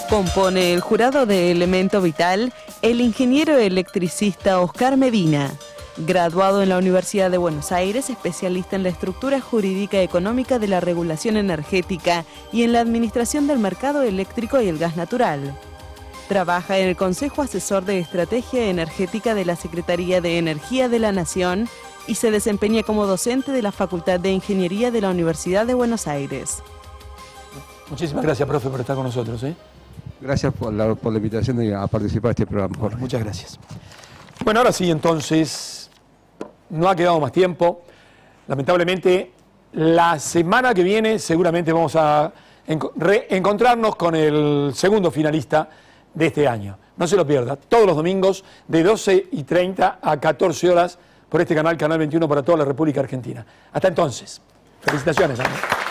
Compone el jurado de Elemento Vital el ingeniero electricista Oscar Medina, graduado en la Universidad de Buenos Aires, especialista en la estructura jurídica económica de la regulación energética y en la administración del mercado eléctrico y el gas natural. Trabaja en el Consejo Asesor de Estrategia Energética de la Secretaría de Energía de la Nación y se desempeña como docente de la Facultad de Ingeniería de la Universidad de Buenos Aires. Muchísimas gracias, profe, por estar con nosotros. Gracias por la invitación a participar de este programa, Jorge. Muchas gracias. Bueno, ahora sí, entonces, no ha quedado más tiempo. Lamentablemente, la semana que viene seguramente vamos a reencontrarnos con el segundo finalista de este año. No se lo pierda, todos los domingos de 12:30 a 14 horas por este canal, Canal 21 para toda la República Argentina. Hasta entonces, felicitaciones, amigos.